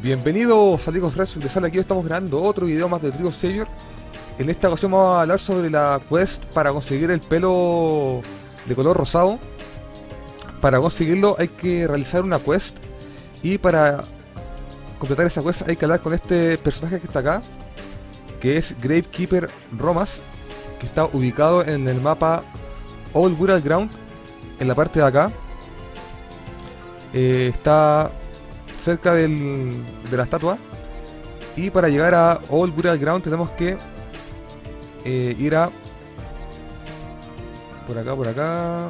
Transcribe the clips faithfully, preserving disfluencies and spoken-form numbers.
Bienvenidos amigos Rezo de Sala, aquí estamos grabando otro video más de Tribal Savior. En esta ocasión vamos a hablar sobre la quest para conseguir el pelo de color rosado. Para conseguirlo hay que realizar una quest, y para completar esa quest hay que hablar con este personaje que está acá, que es Gravekeeper Romas, que está ubicado en el mapa Old Burial Ground, en la parte de acá. Eh, está cerca del, de la estatua, y para llegar a Old Burial Ground tenemos que eh, ir a por acá, por acá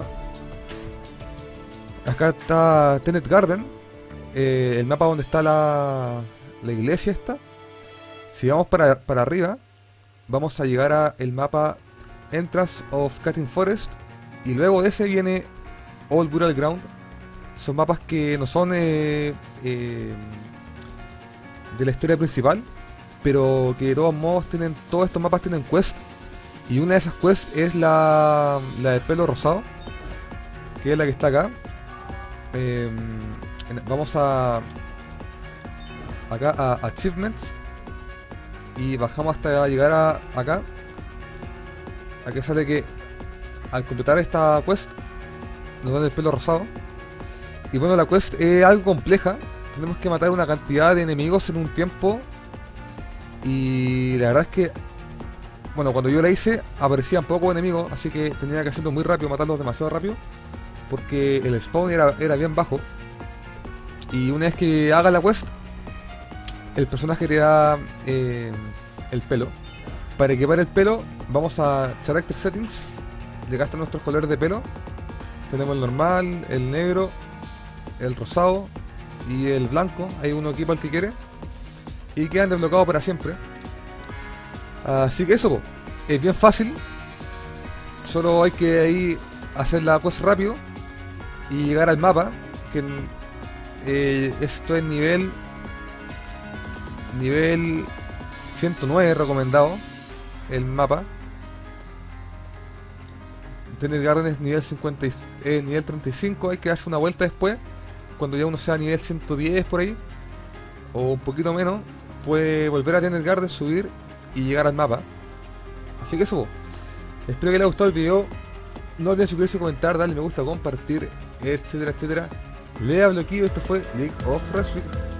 acá está Tenet Garden, eh, el mapa donde está la, la iglesia esta. Si vamos para, para arriba vamos a llegar a el mapa Entrance of Cutting Forest, y luego de ese viene Old Burial Ground. Son mapas que no son eh, eh, de la historia principal, pero que de todos modos tienen, todos estos mapas tienen quests, y una de esas quests es la, la del pelo rosado, que es la que está acá. Eh, vamos a acá a Achievements y bajamos hasta llegar a acá. Aquí sale que al completar esta quest nos dan el pelo rosado. Y bueno, la quest es algo compleja. Tenemos que matar una cantidad de enemigos en un tiempo. Y la verdad es que, bueno, cuando yo la hice aparecían pocos enemigos, así que tenía que hacerlo muy rápido, matarlos demasiado rápido, porque el spawn era, era bien bajo. Y una vez que haga la quest, el personaje te da eh, el pelo. Para equipar el pelo vamos a Character Settings. De acá están nuestros colores de pelo. Tenemos el normal, el negro, el rosado y el blanco. Hay uno equipa el que quiere y quedan desbloqueados para siempre. Así que eso, po, es bien fácil. Solo hay que ahí hacer la quest rápido y llegar al mapa, que eh, esto es nivel nivel ciento nueve recomendado el mapa. Tenet Garden es nivel cincuenta y, eh, nivel treinta y cinco. Hay que darse una vuelta después, cuando ya uno sea nivel ciento diez por ahí, o un poquito menos, puede volver a Tenet Garden, subir y llegar al mapa. Así que eso, espero que les haya gustado el video. No olviden suscribirse, comentar, darle me gusta, compartir, etcétera, etcétera. Les hablo aquí, esto fue League of Wrestling.